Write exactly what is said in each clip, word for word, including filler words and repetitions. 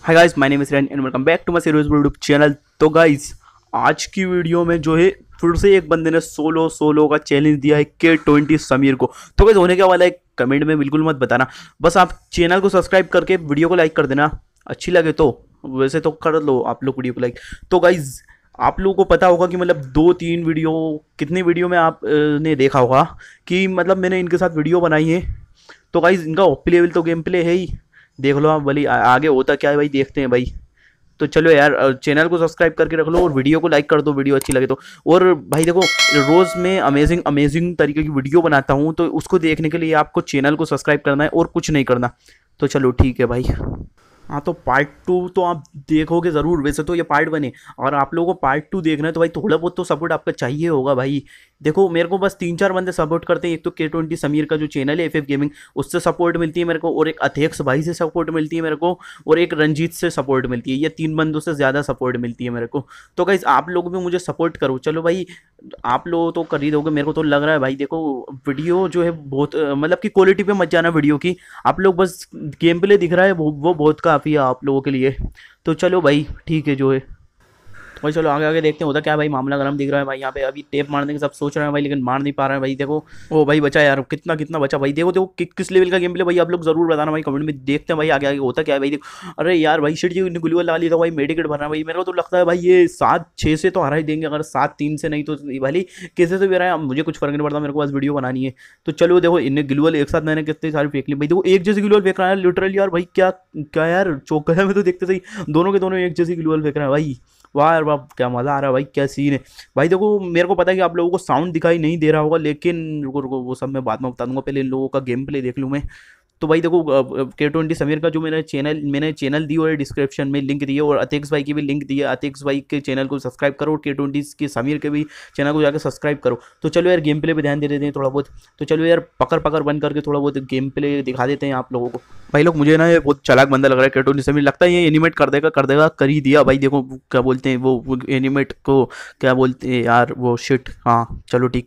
Hi guys, my name is Rain and welcome back to my series YouTube channel. तो guys, आज की video में जो है फिर से एक बंदे ने सोलो सोलो का चैलेंज दिया है के ट्वेंटी समीर को। तो गाइस, होने क्या वाला है कमेंट में बिल्कुल मत बताना, बस आप चैनल को सब्सक्राइब करके वीडियो को लाइक कर देना। अच्छी लगे तो वैसे तो कर लो आप लोग वीडियो को लाइक। तो गाइस, आप लोगों को पता होगा कि मतलब दो तीन वीडियो कितनी वीडियो में आप ने देखा होगा कि मतलब मैंने इनके साथ वीडियो बनाई है। तो गाइस, इनका ओपी लेवल तो गेम प्ले है ही, देख लो आप भले आगे होता क्या है भाई, देखते हैं भाई। तो चलो यार, चैनल को सब्सक्राइब करके रख लो और वीडियो को लाइक कर दो वीडियो अच्छी लगे तो। और भाई देखो, रोज़ मैं अमेजिंग अमेजिंग तरीके की वीडियो बनाता हूँ, तो उसको देखने के लिए आपको चैनल को सब्सक्राइब करना है और कुछ नहीं करना। तो चलो ठीक है भाई। हाँ, तो पार्ट टू तो आप देखोगे ज़रूर, वैसे तो ये पार्ट वन है और आप लोगों को पार्ट टू देखना है तो भाई थोड़ा बहुत तो सपोर्ट आपका चाहिए होगा भाई। देखो, मेरे को बस तीन चार बंदे सपोर्ट करते हैं। एक तो के ट्वेंटी समीर का जो चैनल है एफ एफ गेमिंग, उससे सपोर्ट मिलती है मेरे को, और एक अथेक्स भाई से सपोर्ट मिलती है मेरे को, और एक रंजीत से सपोर्ट मिलती है। ये तीन बंदों से ज़्यादा सपोर्ट मिलती है मेरे को। तो गाइस, आप लोग भी मुझे सपोर्ट करो। चलो भाई, आप लोग तो कर ही दोगे, मेरे को तो लग रहा है भाई। देखो, वीडियो जो है बहुत मतलब कि क्वालिटी पे मत जाना वीडियो की, आप लोग बस गेम प्ले दिख रहा है वो वो बहुत काफ़ी है आप लोगों के लिए। तो चलो भाई ठीक है जो है भाई, चलो आगे आगे देखते हैं होता क्या भाई। मामला गरम दिख रहा है भाई, यहाँ पे अभी टेप मारने के सब सोच रहे हैं भाई, लेकिन मार नहीं पा रहे हैं भाई। देखो ओ भाई, बचा यार, कितना कितना बचा भाई। देखो देखो कि, किस लेवल का गेम प्ले भाई, आप लोग जरूर बताना भाई कमेंट में। देखते हैं भाई आगे आगे होता क्या है भाई। देखो, अरे यार भाई, शिट जी ग्लूवल ला लिया था भाई, मेडिकेट भरना भाई। मेरे को तो लगता है भाई ये सात छः से तो हरा ही देंगे, अगर सात तीन से नहीं तो भाई कैसे से भी रहा है, मुझे कुछ फर्क नहीं पड़ता, मेरे को बस वीडियो बनानी है। तो चलो देखो, इन्हें ग्लूवल एक साथ मैंने कितनी सारी फेंक ली भाई। देखो, एक जैसी ग्लूवल फेंक रहा है लिटरली यार भाई। क्या क्या यार, चौक गया मैं तो देखते सही, दोनों के दोनों एक जैसी ग्लूवल फेंक रहे हैं भाई। वाह यार वाह, क्या मज़ा आ रहा है भाई, क्या सीन है भाई। देखो, मेरे को पता है कि आप लोगों को साउंड दिखाई नहीं दे रहा होगा, लेकिन रुको रुको वो सब मैं बाद में बता दूंगा, पहले इन लोगों का गेम प्ले देख लूँ मैं। तो भाई देखो, के ट्वेंटी समीर का जो मैंने चैनल मैंने चैनल दी और डिस्क्रिप्शन में लिंक दी है, और अतेक्स भाई की भी लिंक दी है। अतेक्स भाई के चैनल को सब्सक्राइब करो और के ट्वेंटी के समीर के भी चैनल को जाकर सब्सक्राइब करो। तो चलो यार, गेम प्ले पे ध्यान दे देते हैं थोड़ा बहुत। तो चलो यार, पकड़ पकड़ बंद करके थोड़ा बहुत गेम प्ले दिखा देते हैं आप लोगों को। भाई लोग, मुझे ना ये बहुत चालाक बंदा लग रहा है के ट्वेंटी समीर, लगता है ये एनिमेट कर देगा कर देगा कर ही दिया भाई। देखो क्या बोलते हैं वो एनिमेट को, क्या बोलते हैं यार वो, शिट। हाँ चलो ठीक।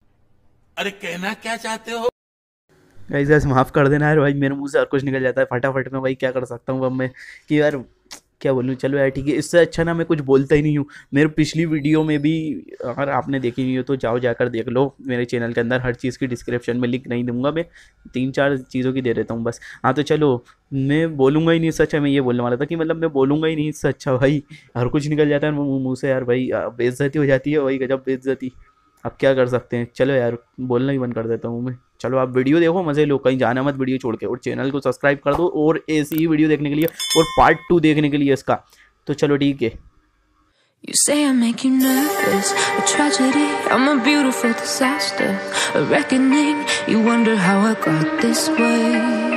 अरे कहना क्या चाहते हो गाइस गाइस, माफ़ कर देना यार भाई, मेरे मुंह से हर कुछ निकल जाता है फटाफट में भाई। क्या कर सकता हूँ अब मैं कि यार क्या बोलूँ। चलो यार ठीक है, इससे अच्छा ना मैं कुछ बोलता ही नहीं हूँ। मेरे पिछली वीडियो में भी अगर आपने देखी नहीं हो तो जाओ जाकर देख लो मेरे चैनल के अंदर, हर चीज़ की डिस्क्रिप्शन में लिंक नहीं दूंगा मैं, तीन चार चीज़ों की दे देता हूँ बस। हाँ तो चलो, मैं बोलूँगा ही नहीं इससे अच्छा। मैं ये बोलने वाला था कि मतलब मैं बोलूँगा ही नहीं इससे अच्छा भाई, हर कुछ निकल जाता है मुँह से यार भाई। बेइज्जती हो जाती है भाई, गजब बेइज्जती। अब क्या कर सकते हैं, चलो यार बोलना ही बंद कर देता हूँ मैं। चलो आप वीडियो देखो, मज़े लो, कहीं जाना मत वीडियो छोड़ के, और चैनल को सब्सक्राइब कर दो और ऐसी ही वीडियो देखने के लिए और पार्ट टू देखने के लिए इसका। तो चलो ठीक है। You say I make you nervous, a tragedy, I'm a beautiful disaster, a reckoning, you wonder how I got this way.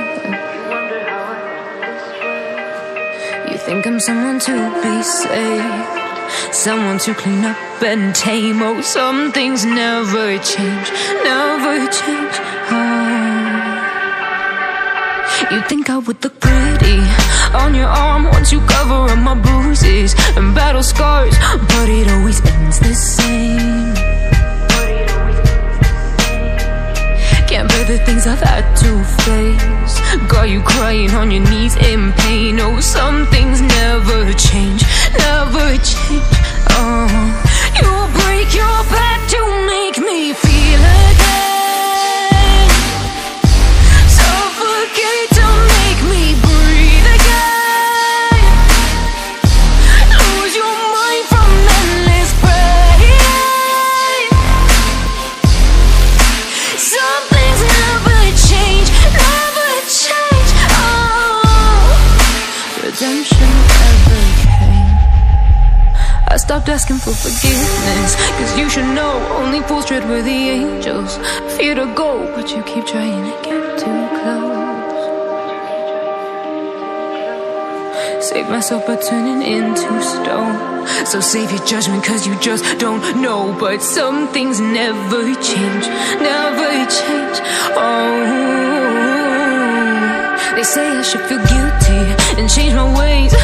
You think I'm someone to be saved, someone to clean up and tame. Oh, some things never change, never change. Oh. You think I would look pretty on your arm once you cover up my bruises and battle scars, but it always ends the same. Can't bear the things I've had to face, got you crying on your knees in pain. Oh, some things never change, never change. Oh, you break your back to make me feel again, suffocate to make me breathe again, lose your mind from endless pain. Some things never change, never change. Oh, redemption ever came. I stopped asking for forgiveness, cause you should know only fools tread where the angels fear to go, but you keep trying to get too close. Save myself by turning into stone, so save your judgment cause you just don't know. But some things never change, never change. Oh, they say I should feel guilty and change my ways,